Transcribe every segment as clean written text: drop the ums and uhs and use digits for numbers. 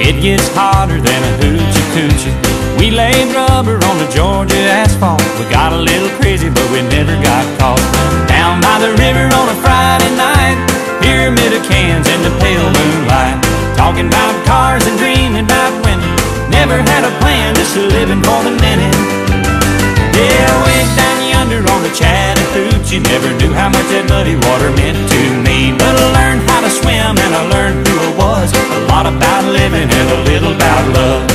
It gets hotter than a hoochie coochie. We laid rubber on the Georgia asphalt. We got a little crazy, but we never got caught. Down by the river on a Friday night, pyramid of cans in the pale moonlight, talking about cars and dreaming about women. Never had a plan, just living for the minute. Yeah, way down yonder on the Chattahoochee, never knew how much that muddy water meant to me. But I learned how to swim and I learned who I was. A lot about living and a little about love.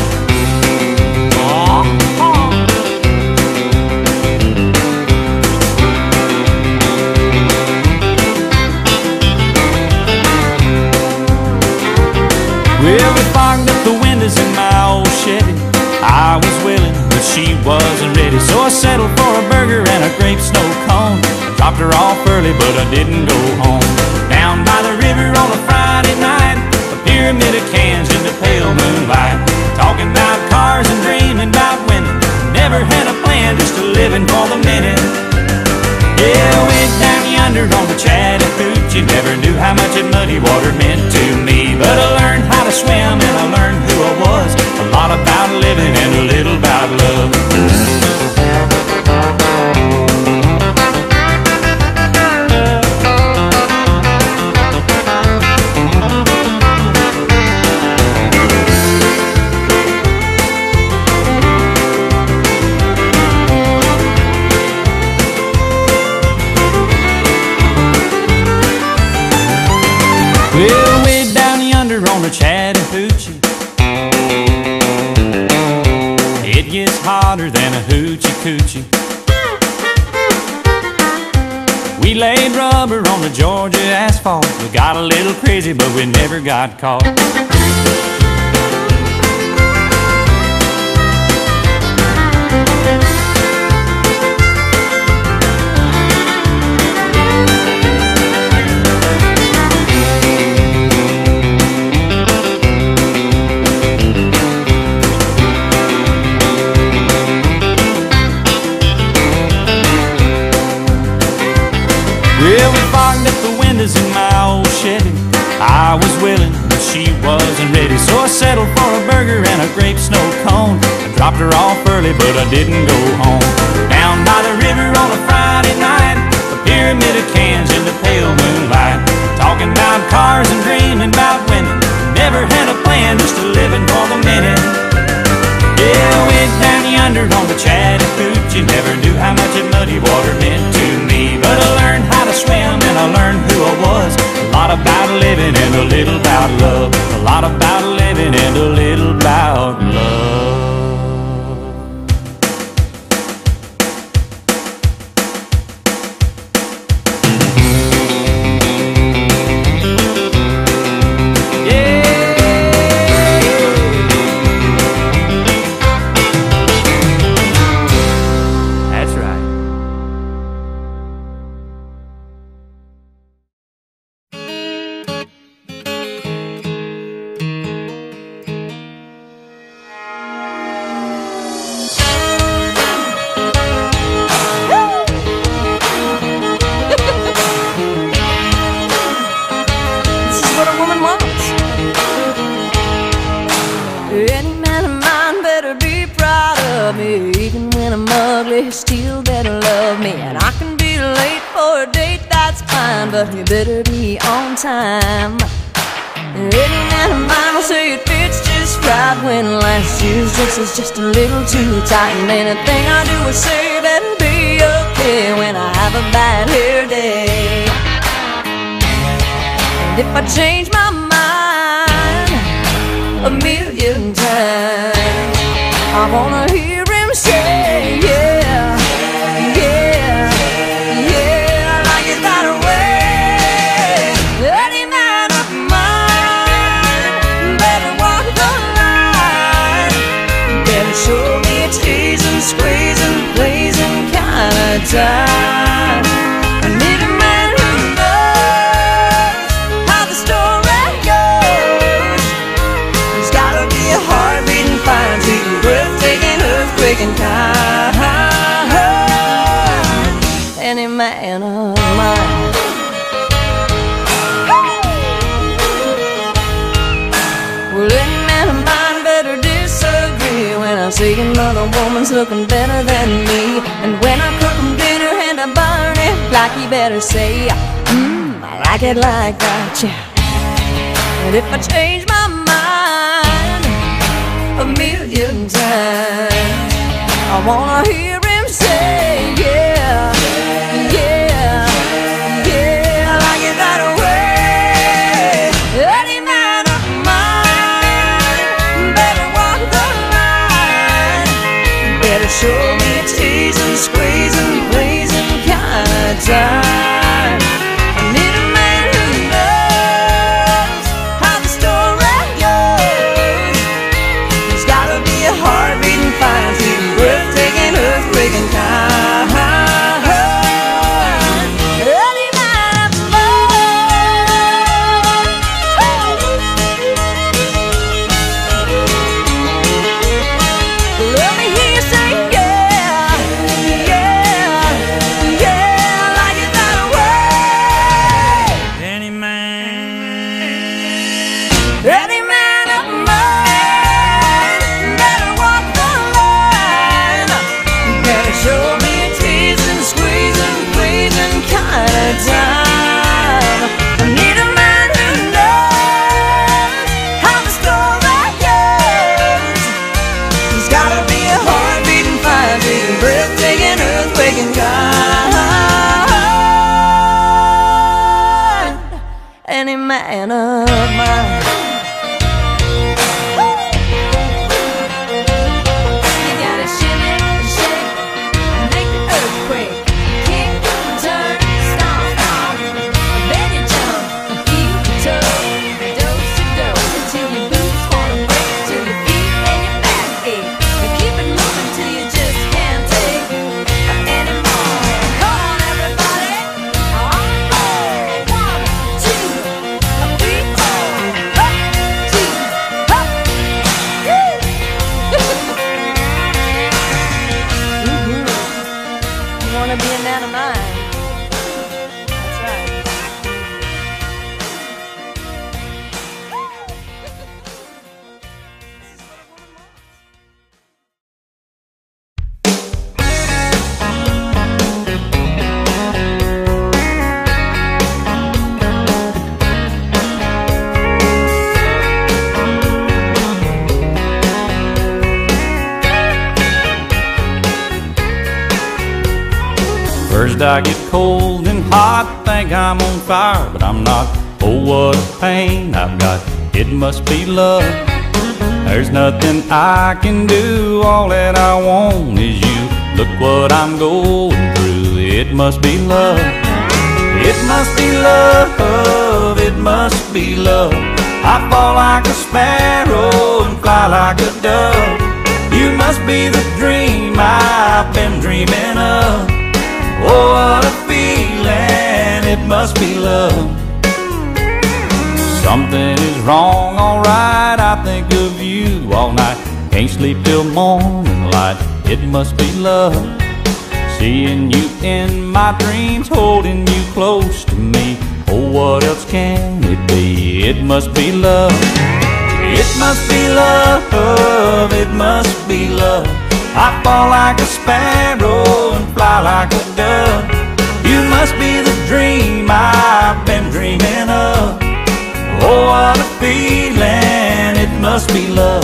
Well, we fogged up the windows in my old Chevy. I was willing, but she wasn't ready, so I settled for a burger and a grape snow cone. I dropped her off early, but I didn't go home. Down by the river on a Friday night, a pyramid of cans in the pale moonlight, talking about cars and dreaming about women. Never had a plan, just a living for the minute. Yeah, went down yonder on the Chattahoochee, never knew how much that muddy water meant to me. But I learned how to swim and I learned who I was. A lot about living and a little about love. Well, way down yonder on the Chattahoochee, it gets hotter than a hoochie coochie. We laid rubber on the Georgia asphalt. We got a little crazy, but we never got caught. Well, we fogged up the windows in my old Chevy. I was willing, but she wasn't ready, so I settled for a burger and a grape snow cone. I dropped her off early, but I didn't go home. Down by the river on a Friday night, a pyramid of cans in the pale moonlight, talking about cars and dreaming about women. Never had a plan, just a living for the minute. Yeah, went down yonder on the Chattahoochee, never knew how much that muddy water meant to me. But I learned how to swim and I learned who I was. A lot about living and a little about love. A lot about living and a little about love. Even when I'm ugly, you still better love me. And I can be late for a date, that's fine, but you better be on time. Any man of mine will say it fits just right when last year's dress is just a little too tight. And anything I do or say better be okay when I have a bad hair day. And if I change my mind a million times, I wanna hear him say, yeah, yeah, yeah, like it that way. Any man of mine better walk the line, better show me a teasing, squeezing, blazing kind of time. I need a man who knows how the story goes. There's gotta be a heart beating fine to you, breathtaking, earthquaking kind. Any man of mine. Well, any man of mine see another woman's looking better than me. And when I cook him dinner and I burn it, like he better say, I like it like that, yeah. And if I change my mind a million times, I wanna hear him say, yeah, yeah, yeah, I like it that way. Any man of mine better walk the line, better show me a teasing, squeezing, pleasing kind of time. I need a man who knows how the story goes. There's gotta be a heart-beating, fine-feeling, breathtaking, earthquaking kind. Any man of mine. Let me hear you say, yeah, yeah, yeah, I like it that way. Any man of mine better walk the line, better show me a teasing, squeezing, pleasing kind of time. I need a man who knows how the story goes. There's gotta be a heart-beating, fire-beating, breathtaking, earthquaking kind. Any man of mine. You gotta shimmy, shake, make the earthquake, kick, turn, stomp, stomp, then you jump, feel the toe, dose until your boots wanna break, till your feet and your back ache, and keep it moving till you just can't take anymore. Come on, everybody, on board. 1, 2, 3, 4, up, 2, up. You wanna be a man of mine? That's right. First I get cold and hot, think I'm on fire, but I'm not. Oh, what a pain I've got, it must be love. There's nothing I can do, all that I want is you. Look what I'm going through, it must be love. It must be love, it must be love. I fall like a sparrow and fly like a dove. You must be the dream I've been dreaming of. Oh, what a feeling, it must be love. Something is wrong, alright, I think of you all night. Can't sleep till morning light, it must be love. Seeing you in my dreams, holding you close to me. Oh, what else can it be? It must be love. It must be love, it must be love. I fall like a sparrow and fly like a dove. You must be the dream I've been dreaming of. Oh, what a feeling, it must be love.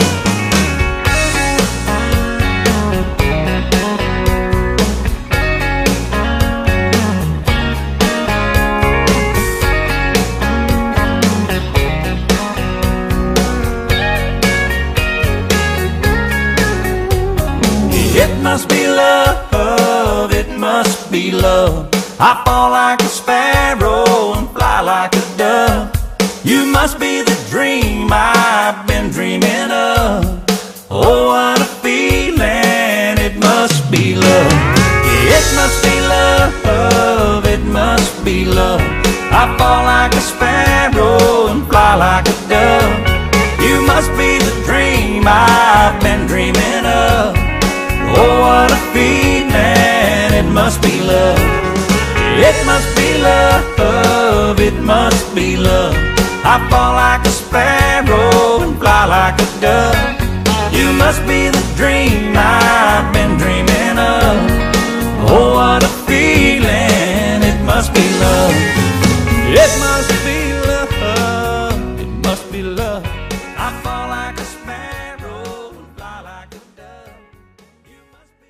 It must be love, it must be love. I fall like a sparrow and fly like a dove. You must be the dream I've been dreaming of. Oh, what a feeling, it must be love. It must be love, it must be love. I fall like a sparrow and fly like a dove. You must be the dream I've been dreaming of. Oh, what a feeling, it must be love. It must be love, it must be love. I fall like a sparrow and fly like a dove. You must must be the dream I've been dreaming of. Oh, what a feeling, it must be love. It must be love, it must be love. I fall like a sparrow and fly like a dove. You must be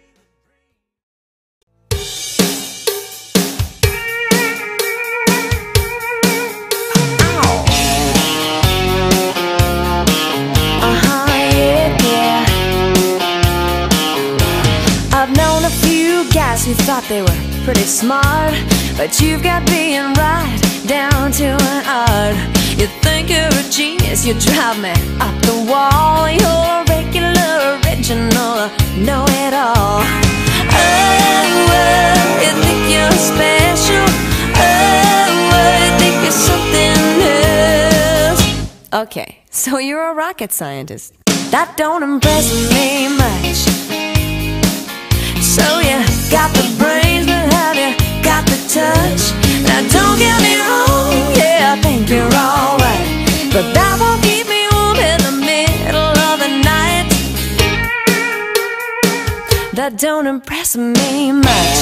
I've known a few guys who thought they were pretty smart, but you've got being right down to an art. You think you're a genius, you drive me up the wall. You're a regular, original, know-it-all. Oh, you think you're special. Oh, you think you're something else. Okay, so you're a rocket scientist. That don't impress me much. So you got the brains, but have you got the touch? Now don't get me wrong, yeah, I think you're alright, but that won't keep me warm in the middle of the night. That don't impress me much.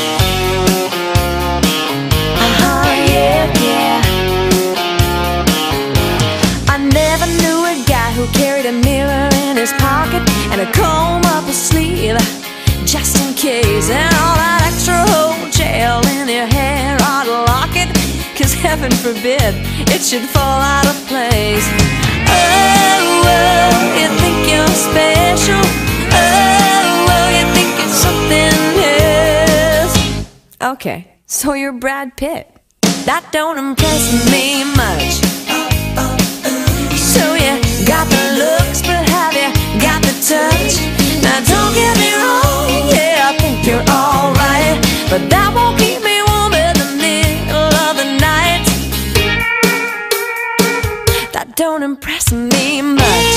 Yeah. I never knew a guy who carried a mirror in his pocket and a comb up his sleeve, just in case, and all that extra whole gel in your hair ought to lock it, 'cause heaven forbid it should fall out of place. Oh, you think you're special. Oh, you think it's something else. Okay, so you're Brad Pitt. That don't impress me much. So you got the looks, but have you got the touch? Now don't get me wrong, yeah, I think you're alright, but that won't keep me warm in the middle of the night. That don't impress me much.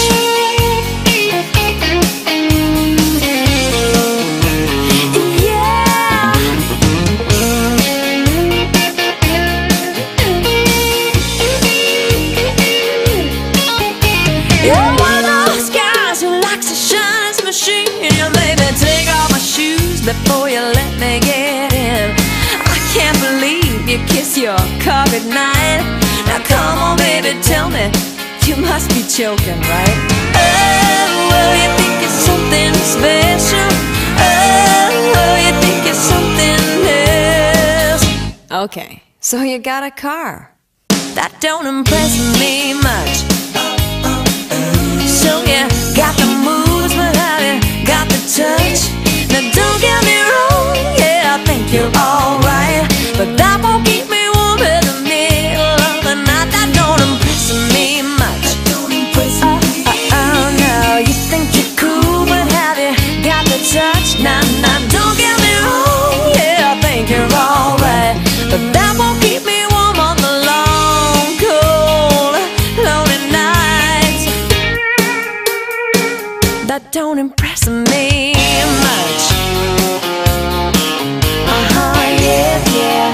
You're one of those guys who likes to shine his machine. You maybe take off my shoes before you let me get in. I can't believe you kiss your car goodnight. Now come on baby, tell me, you must be joking, right? Oh, you think it's something special. Oh, you think it's something else. Okay, so you got a car. That don't impress me much. So you got the moves, but have you got the touch? Now don't get me wrong, yeah, I think you're alright, but that won't keep me warm in the middle of the night. That don't impress me much. Oh, no, you think you're cool, but have you got the touch? Now, don't get me wrong, yeah, I think you're alright, but that won't keep me warm on the long, cold, lonely nights. That don't impress me much. Yeah.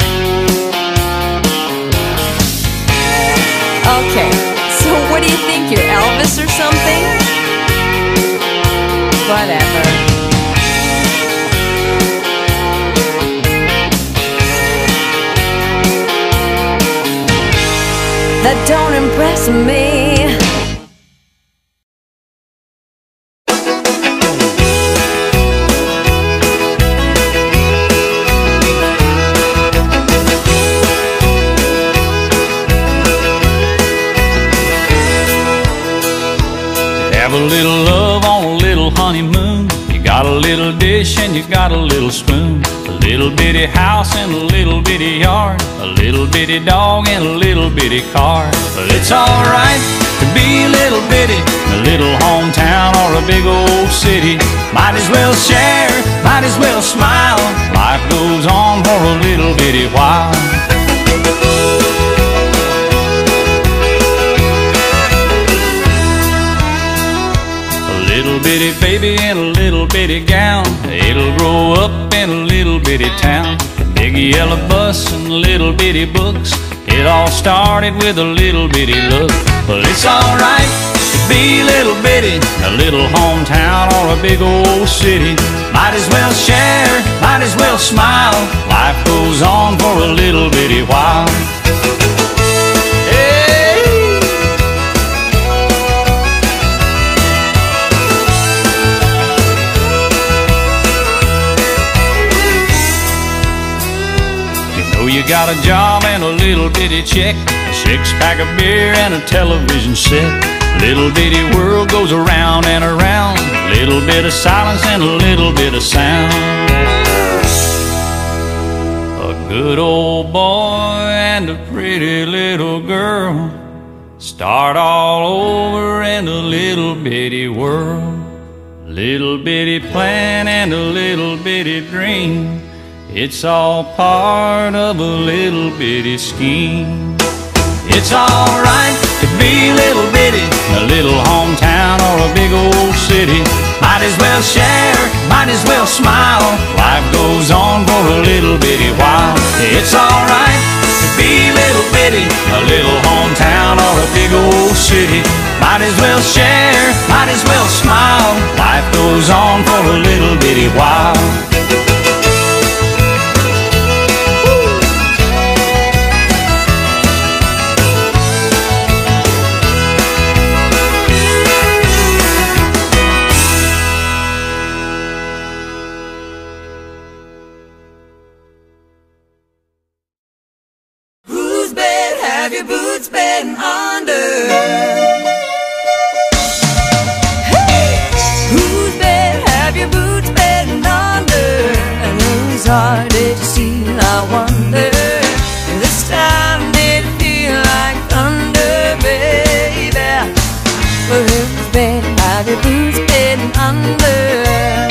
Okay, so what do you think, you're Elvis or something? Whatever. That don't impress me. Have a little love on a little honeymoon. You got a little dish and you got a little spoon. A little bitty house and a little bitty yard. A little bitty dog and a little bitty car. But it's alright to be a little bitty, a little hometown or a big old city. Might as well share, might as well smile. Life goes on for a little bitty while. Little bitty baby in a little bitty gown. It'll grow up in a little bitty town. Big yellow bus and little bitty books. It all started with a little bitty look. But it's alright could be little bitty, a little hometown or a big old city. Might as well share, might as well smile. Life goes on for a little bitty while. You got a job and a little bitty check, a six-pack of beer and a television set. Little bitty world goes around and around, little bit of silence and a little bit of sound. A good old boy and a pretty little girl start all over in a little bitty world. Little bitty plan and a little bitty dream, it's all part of a little bitty scheme. It's alright to be little bitty, a little hometown or a big old city. Might as well share, might as well smile. Life goes on for a little bitty while. It's alright to be little bitty, a little hometown or a big old city. Might as well share, might as well smile. Life goes on for a little bitty while. Have your boots been under? Hey! Whose bed have your boots been under? And whose heart did you steal, I wonder? This time did it feel like thunder, baby? Well, whose bed have your boots been under?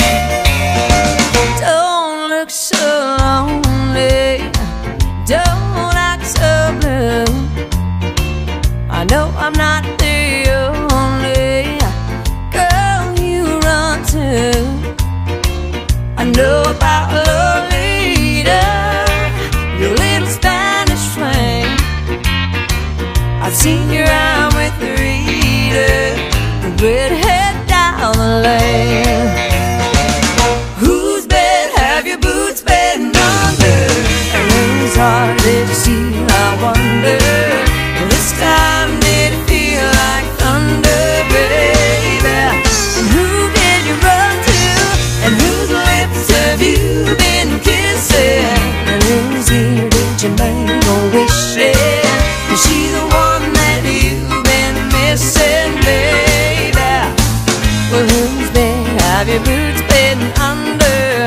Don't look so lonely, don't act so blue. I know I'm not the only girl you run to. I know about Lolita, your little Spanish flame. I've seen you out with Rita, the redhead down the lane. Whose bed have your boots been under? And whose heart did you steal, I wonder? This time did it feel like thunder, baby? And who did you run to? And whose lips have you been kissing? And whose ear did you make a wish in? Is she the one that you've been missing, baby? Well, whose bed have your boots been under?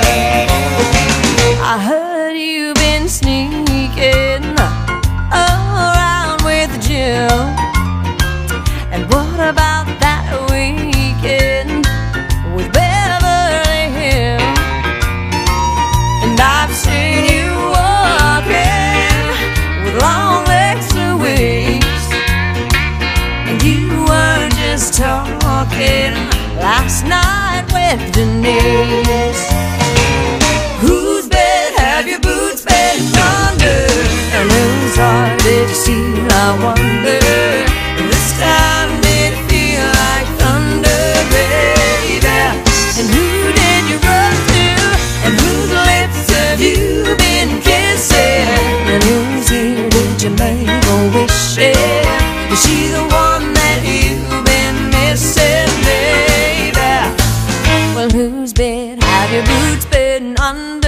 I heard you've been sneaking around with Jill. And what about that weekend with Beverly Hills? And I've seen you walking with long legs to waist, and you weren't just talking last night with Denise. Whose bed have your boots been under? And whose heart did you steal, I wonder? This time did it feel like thunder, baby? And who did you run to? And whose lips have you been kissing? And whose ear did you make a wish in? Is she the one that you've been missing, baby? Well, whose bed have your boots been under?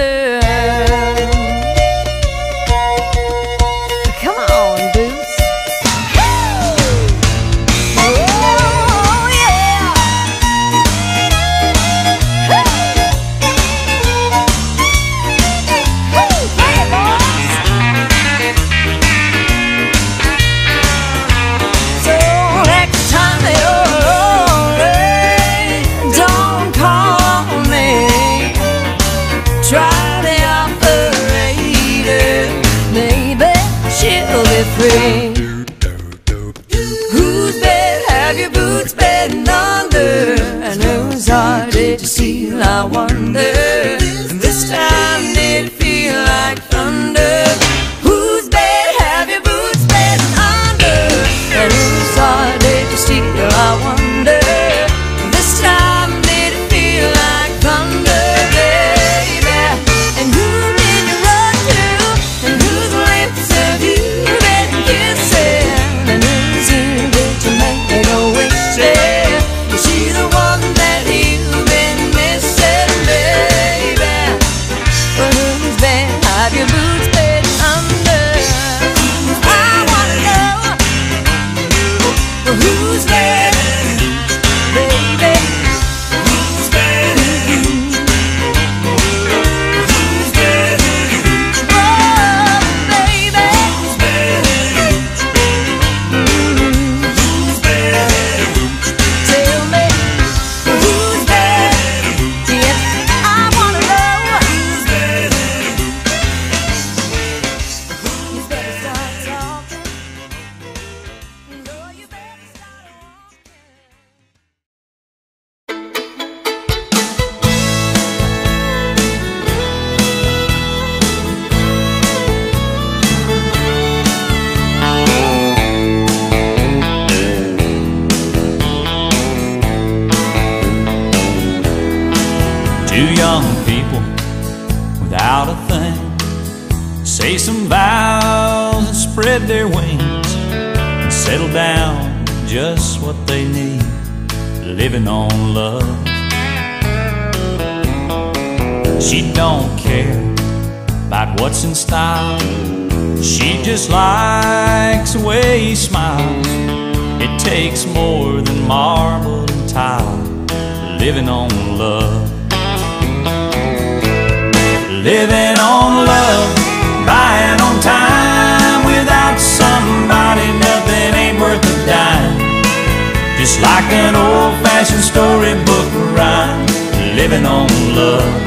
Whose bed have your boots been under? And whose heart did you steal, I wonder? This time did it feel like thunder? Whose bed have your boots been under? And whose heart did you steal, I Two young people without a thing say some vows and spread their wings and settle down just what they need, living on love. She don't care about what's in style, she just likes the way he smiles. It takes more than marble and tile, living on love. Living on love, buying on time. Without somebody, nothing ain't worth a dime. Just like an old-fashioned storybook rhyme, living on love.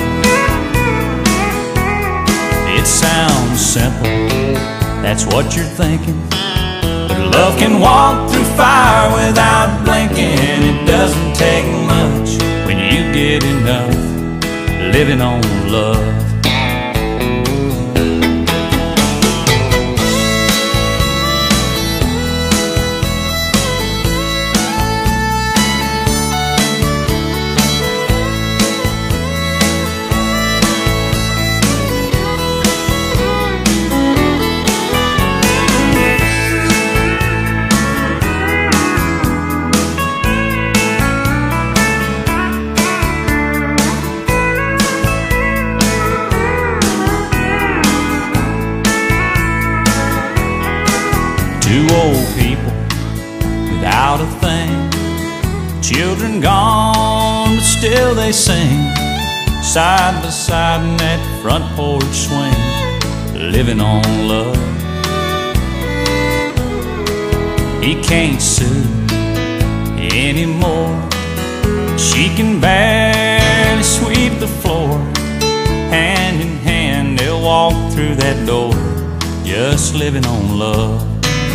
It sounds simple, that's what you're thinking, but love can walk through fire without blinking. It doesn't take much when you get enough, living on love. Two old people without a thing, children gone, but still they sing, side by side in that front porch swing, living on love. He can't sue anymore, she can barely sweep the floor. Hand in hand they'll walk through that door, just living on love.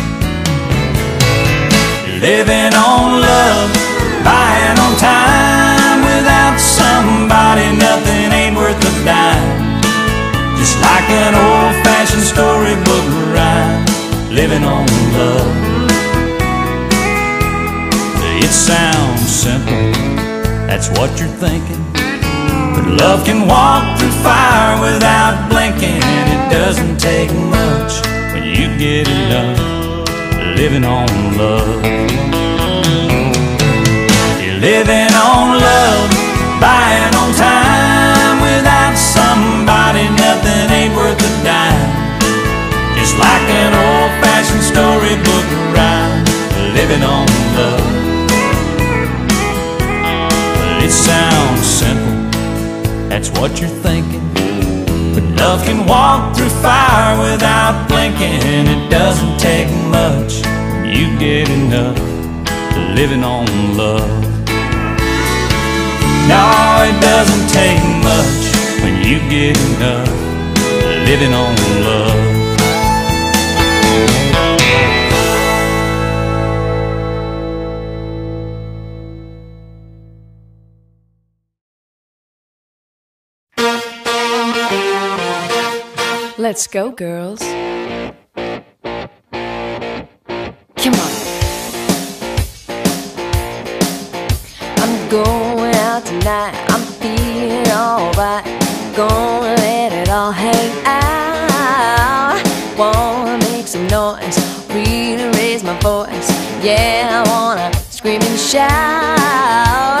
Living on love, buying on time. Without somebody, nothing ain't worth a dime. Just like an old-fashioned storybook rhyme, living on love. It sounds simple, that's what you're thinking, but love can walk through fire without blinking. It doesn't take much when you get enough, living on love. You're living on love, buying on time. Without somebody, nothing ain't worth a dime. Just like an old-fashioned storybook rhyme, living on love. Well, it sounds simple, that's what you're thinking, but love can walk through fire without blinking. It doesn't take much when you get enough, living on love. No, it doesn't take much when you get enough, living on love. Let's go, girls. Come on. I'm going out tonight, I'm feeling alright. Gonna let it all hang out. Wanna make some noise, really raise my voice. Yeah, I wanna scream and shout.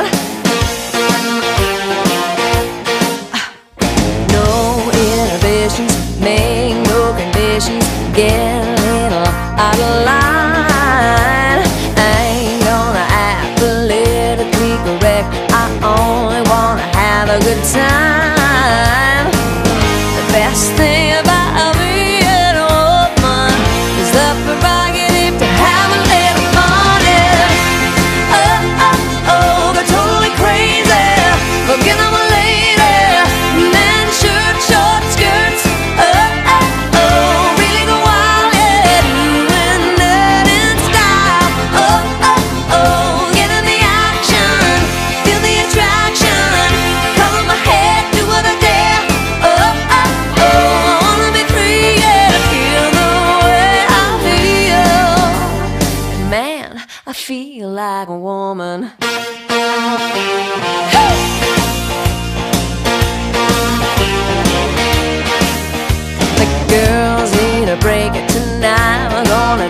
No inhibitions, make no conditions, get a little out of line. I ain't gonna act politically correct, I only wanna have a good time. The best thing about being a woman is the prerogative to have a little fun. Oh, oh, oh, they're totally crazy, forget I'm a lady. Men, shirt, short skirts, oh, oh, oh, really go wild, yeah, doing that in style. Oh, oh, oh, get in the action, feel the attraction, cover my head, do what I dare. Oh, oh, oh,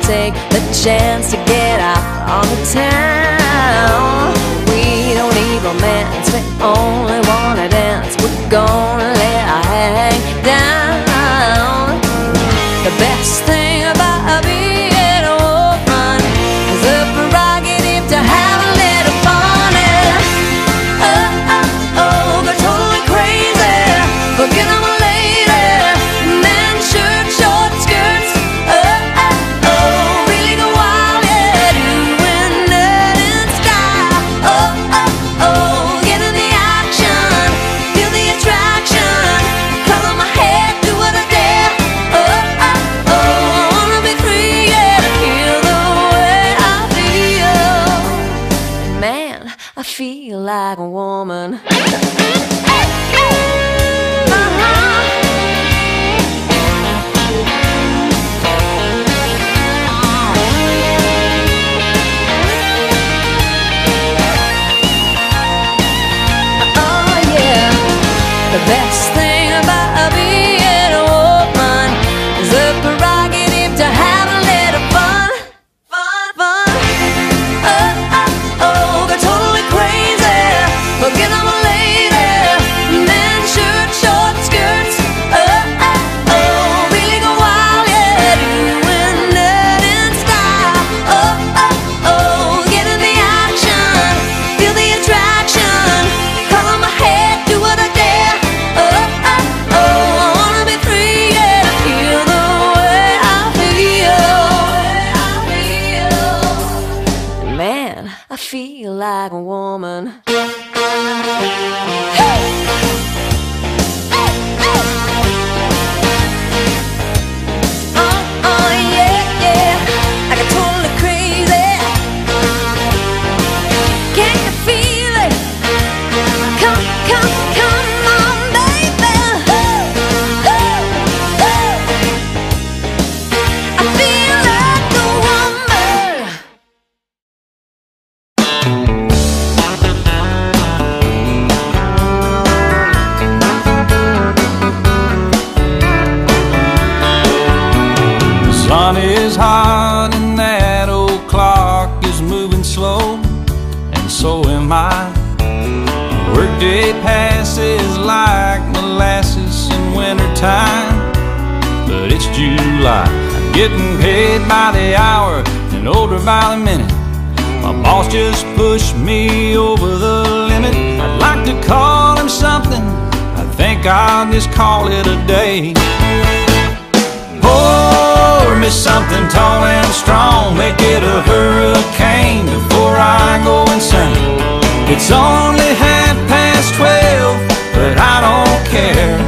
take the chance to get out on the town. We don't need romance, we only wanna dance. We're gonna let our hang down. The best thing about being a woman is the prerogative to have a little fun. And go totally crazy, forget I'm a lady. Men, shirt, short skirts, really go wild, yeah, doing that in style. Get in the action, feel the attraction, color my hair, do what I dare. I wanna be free, yeah, to feel the way I feel. Man, I feel like a woman. The best thing about being a woman is the prerogative to have a little fun. Go totally crazy, forget I'm a lady. Men, shirt, short skirts, really go wild, yeah, doing that in style. Get in the action, feel the attraction, color my hair, do what I dare. I wanna be free, yeah, to feel the way I feel. Man, I feel like a woman. I got totally crazy. Can you feel it? Come on, baby. I feel like a woman. The sun is hot and that old clock is moving slow, and so am I. Workday passes like molasses in wintertime, but it's July. I'm getting paid by the hour and older by the minute. My boss just pushed me over the limit. I'd like to call him something, I think I'll just call it a day. Pour me something tall and strong, make it a hurricane before I go insane. It's only 12:30, but I don't care.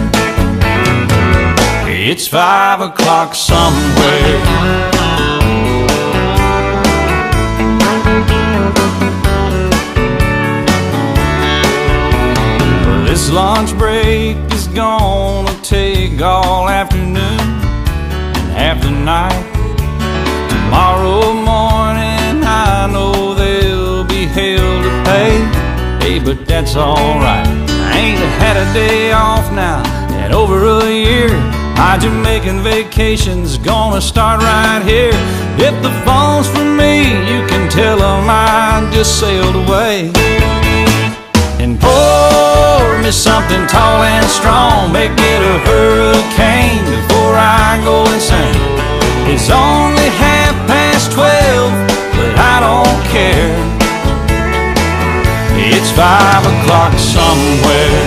It's 5 o'clock somewhere. This lunch break is gonna take all afternoon and half the night. Tomorrow morning I know there'll be hell to pay. Hey, but that's alright. I ain't had a day off now in over a year. My Jamaican vacation's gonna start right here. If the phone's for me, you can tell them I just sailed away. And pour me something tall and strong, make it a hurricane before I go insane. It's only 12:30, but I don't care. It's 5 o'clock somewhere.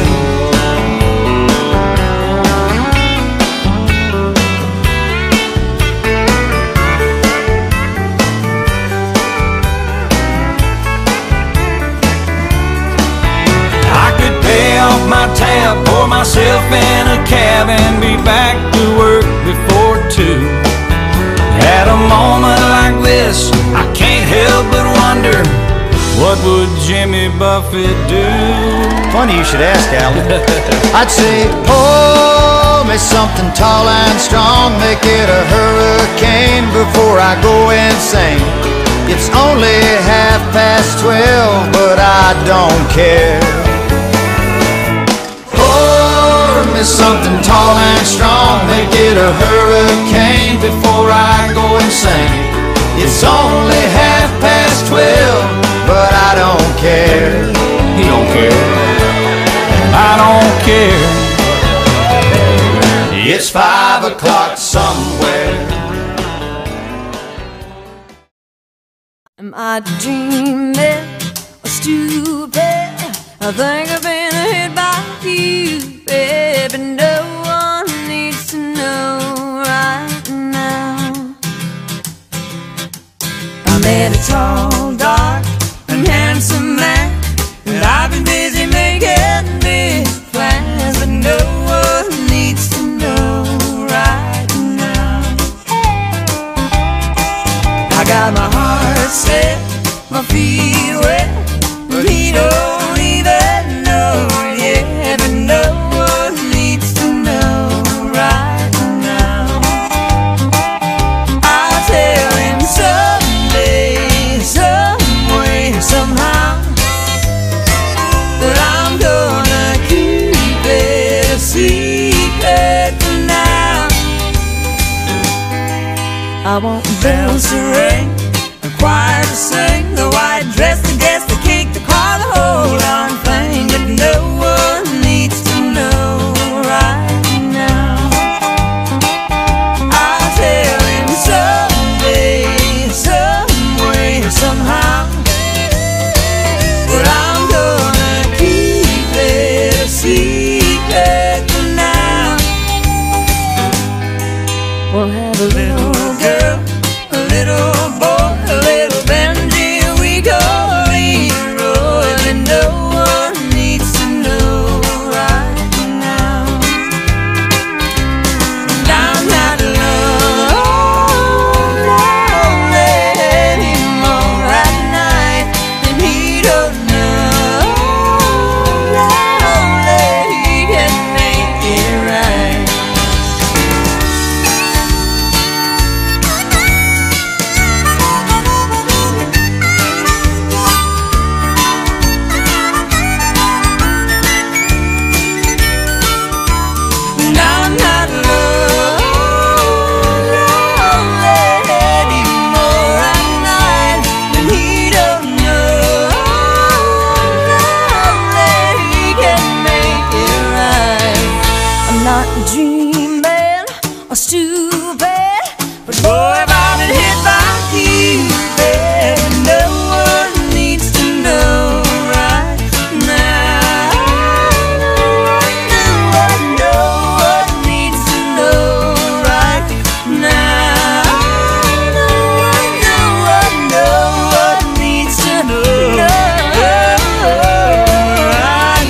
I could pay off my tab, pour myself in a cab, and be back to work before 2. At a moment like this, I can't help but wonder, what would Jimmy Buffett do? Funny you should ask, Alan. I'd say, pour me something tall and strong, make it a hurricane before I go insane. It's only 12:30, but I don't care. Pour me something tall and strong, make it a hurricane before I go insane. It's only 12:30, but I don't care. He don't care. I don't care. It's 5 o'clock somewhere. Am I dreaming or stupid? I think I've been hit by you, baby. No one needs to know right now. I met a tall, dark, and handsome man, and I've been busy making big plans, but no one needs to know right now. I got my heart set, my feet wet, but he don't even know yet. But no one needs to know right now. I'll tell him someday, some way, somehow, but I'm gonna keep it a secret for now. I want bells to ring, a choir to sing, the white dress to guess, the cake, the car, the whole darn thing, but no one needs to know right now. I'll tell him someday, some way, somehow, but I'm gonna keep it a secret for now. We'll have a little girl, a little boy, a little Benji, we go Leroy, and no one needs to know right now. And I'm not lonely anymore at night, and he don't know lonely, he can make it right. And I'm not lonely anymore at night, and he don't know lonely, he can make it right. I'm not dreaming or stupid, but boy, if I've been hit by you, baby, no one needs to know right now. No one needs to know right now. No one needs to know right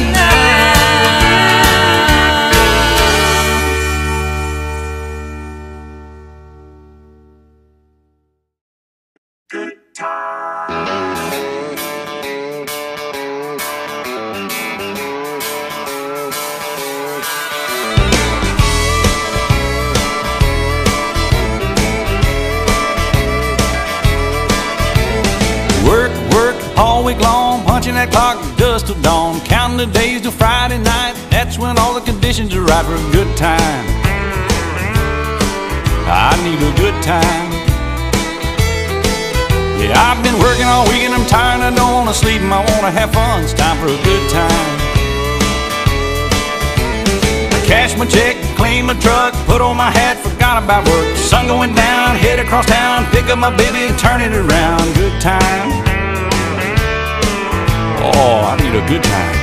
Work, work all week long, punching that clock dust till dawn, counting the days till Friday night. That's when all the conditions are right for a good time. I need a good time. Yeah, I've been working all week and I'm tired, I don't wanna sleep and I wanna have fun. It's time for a good time. I cash my check, clean my truck, put on my hat, forgot about work. Sun going down, head across town, pick up my baby, turn it around. Good time. Oh, I need a good time.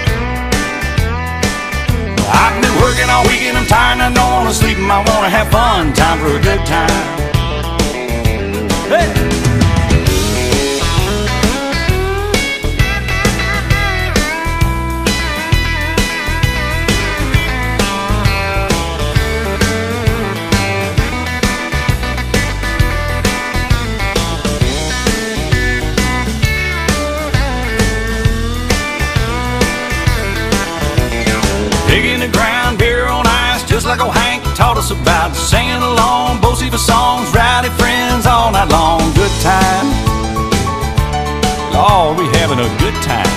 I've been working all week and I'm tired and I don't wanna sleep and I wanna have fun. Time for a good time. Hey! Digging the ground, beer on ice, just like old Hank taught us about. Singing along, Bo-Siva songs, rowdy friends all night long. Good time. Oh, we having a good time.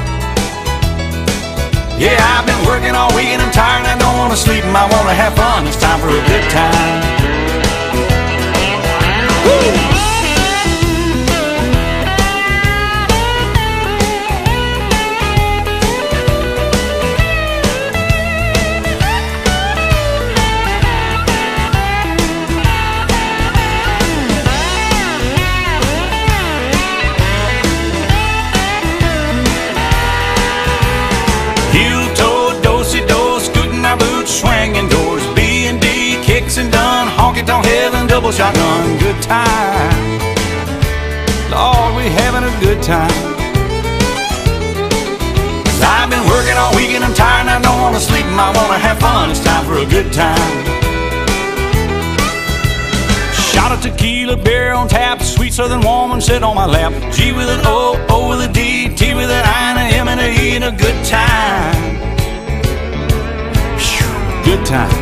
Yeah, I've been working all week and I'm tired and I don't want to sleep and I want to have fun. It's time for a good time. Woo! double shotgun. Good time. Lord, we having a good time. I've been working all week and I'm tired and I don't want to sleep and I want to have fun. It's time for a good time. Shot of tequila, beer on tap, sweet southern woman sit on my lap. G with an O, O with a D, T with an I and a M and a E, and a good time. Good time.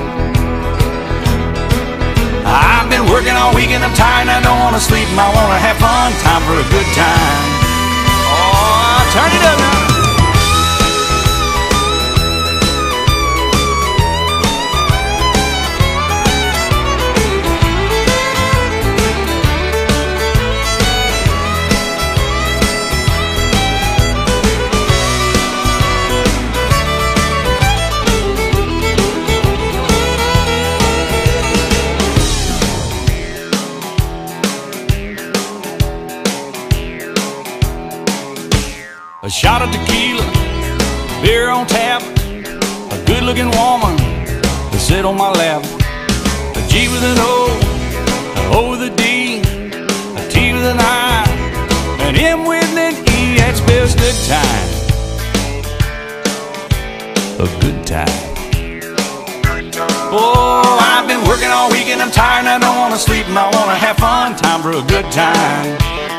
I've been working all week and I'm tired and I don't want to sleep and I want to have fun. Time for a good time. Oh, turn it up now. A shot of tequila, beer on tap, a good-looking woman to sit on my lap. A G with an O, an O with a D, a T with an I, an M with an E. That spells good time. A good time. Oh, I've been working all week and I'm tired and I don't want to sleep and I want to have fun. Time for a good time.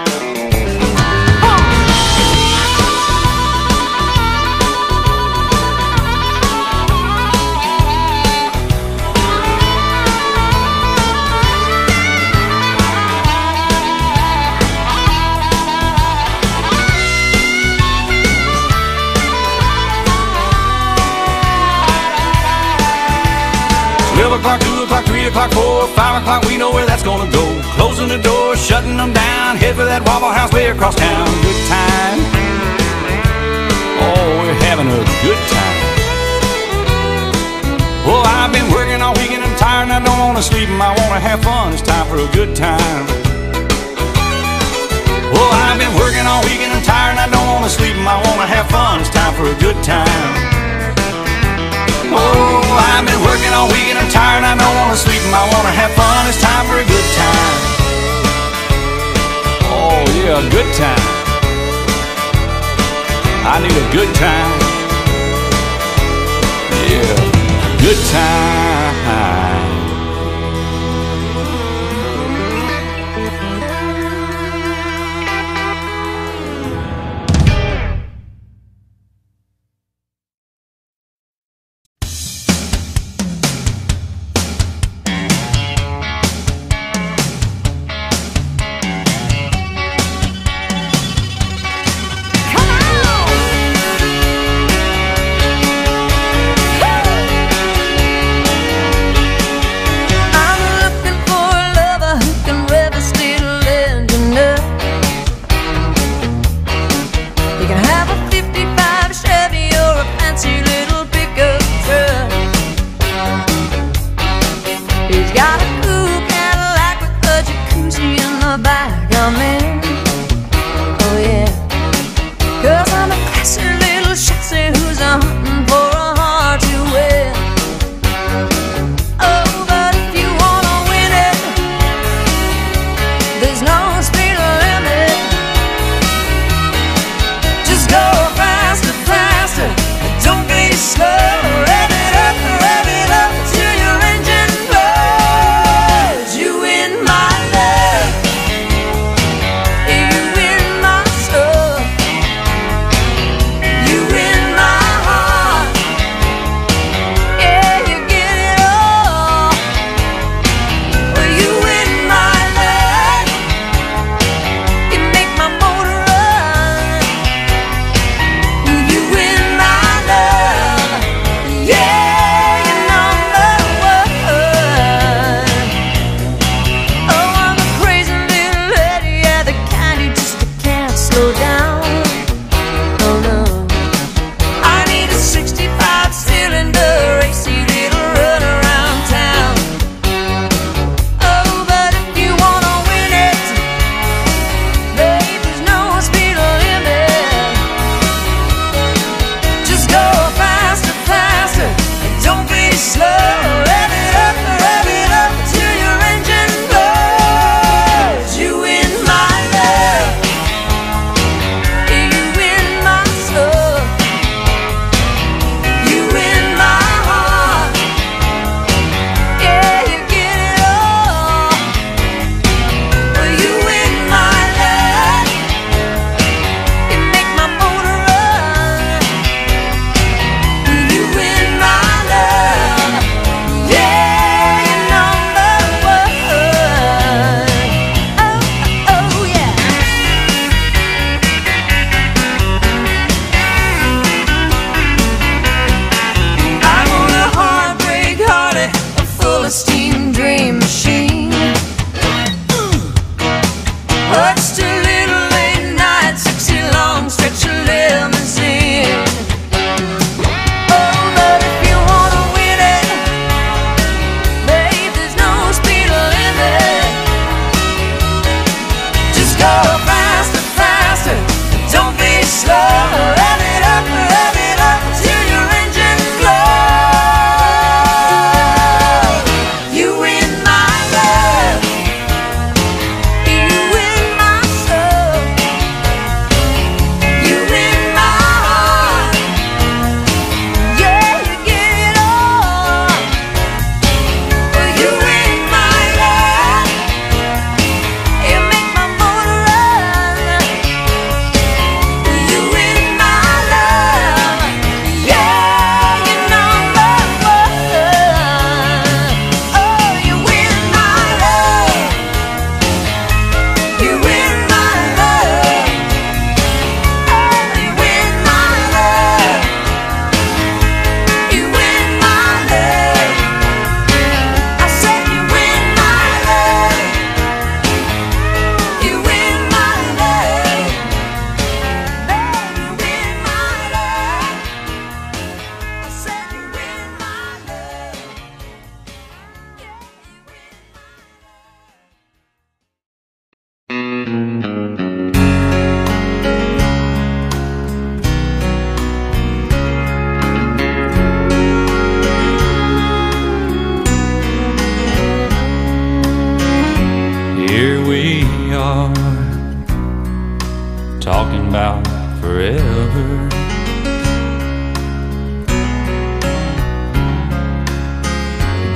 O'clock, 2 o'clock, 3 o'clock, 4, 5 o'clock, we know where that's gonna go. Closing the door, shutting them down, head for that Waffle House way across town. Good time. Oh, we're having a good time. Oh, I've been working all week and I'm tired and I don't wanna sleep and I wanna have fun. It's time for a good time. Oh, I've been working all week and I'm tired and I don't wanna sleep and I wanna have fun. It's time for a good time. Oh, I've been working all week and I'm tired and I don't want to sleep and I want to have fun. It's time for a good time. Oh, yeah, a good time. I need a good time. Yeah, good time.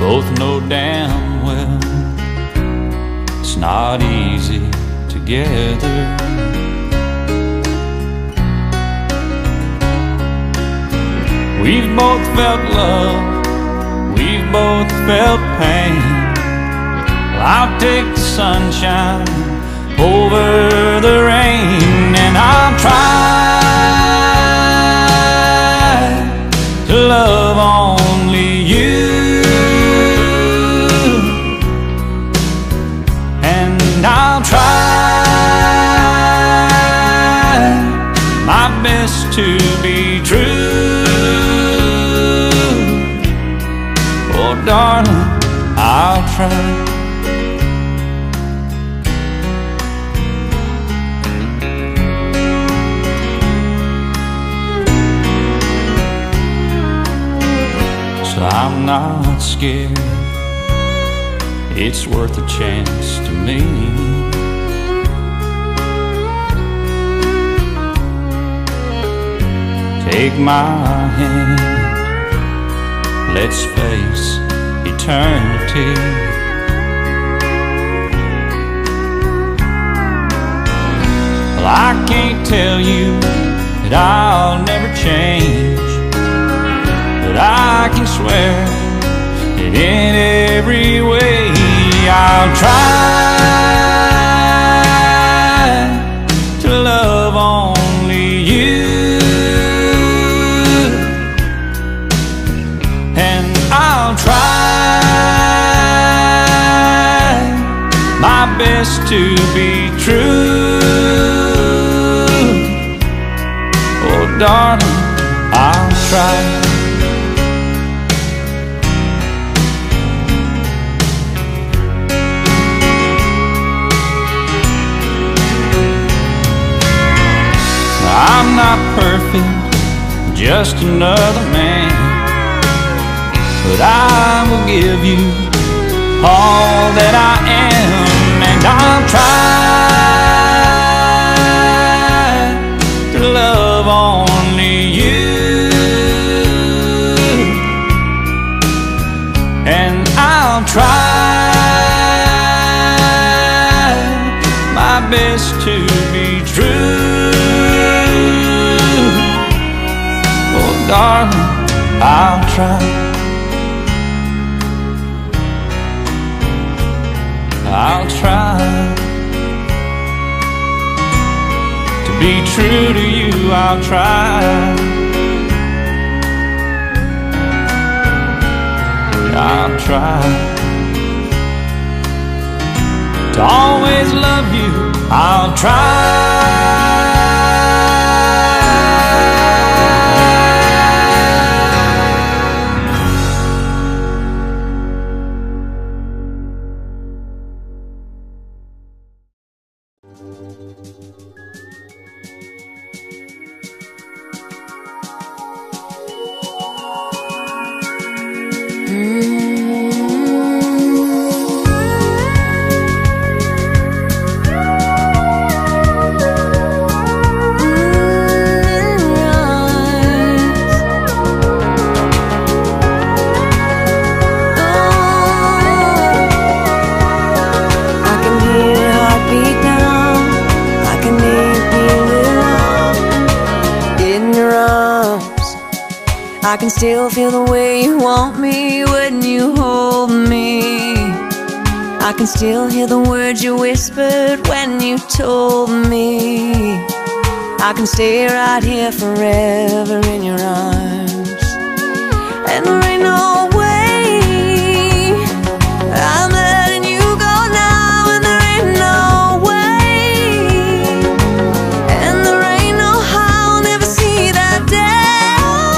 both know damn well it's not easy together. We've both felt love, we've both felt pain. Well, I'll take the sunshine over the rain, and I'll try to love only you, and I'll try my best to be true. Oh, darling, I'll try. I'm not scared, it's worth a chance to me. Take my hand, let's face eternity. Well, I can't tell you that I'll never change, but I can swear that in every way I'll try to love only you, and I'll try my best to be true. Oh, darling, I'll try. I'm not perfect, just another man, but I will give you all that I am, and I'll try to love only you, and I'll try my best to be true. Darling, I'll try. I'll try to be true to you. I'll try. I'll try to always love you. I'll try. I can still feel the way you want me when you hold me. I can still hear the words you whispered when you told me I can stay right here forever in your arms. And there ain't no way I'm letting you go now, and there ain't no way, and there ain't no how I'll never see that day.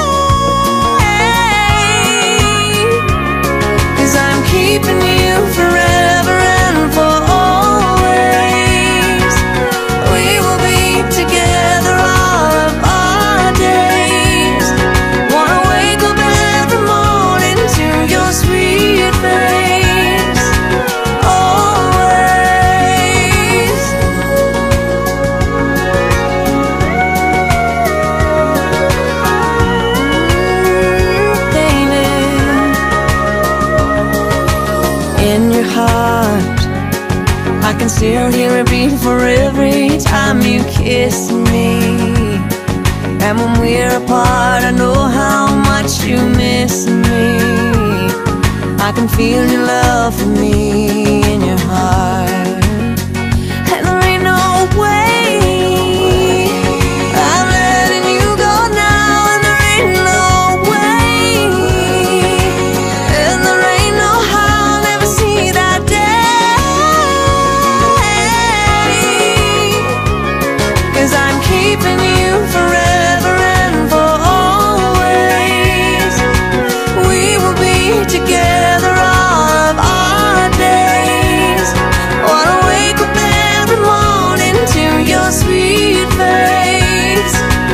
'Cause I'm keeping you forever and for always. We will be together all of our days. can still hear a beat for every time you kiss me. And when we're apart, I know how much you miss me. I can feel your love for me in your heart. And there ain't no way I'm letting you go now. And there ain't no way, and there ain't no how I'll never see that day. 'Cause I'm keeping you forever and for always. We will be together all of our days. Wanna wake up every morning to your sweet face.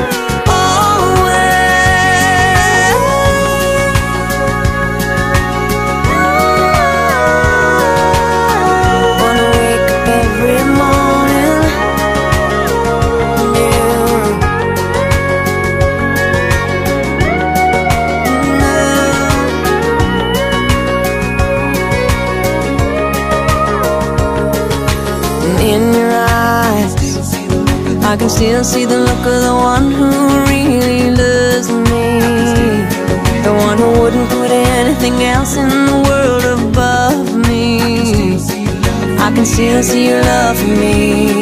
Always. Wanna wake up every morning, in your eyes, I can still see the look of the one who really loves me, the one who wouldn't put anything else in the world above me. I can still see your love for me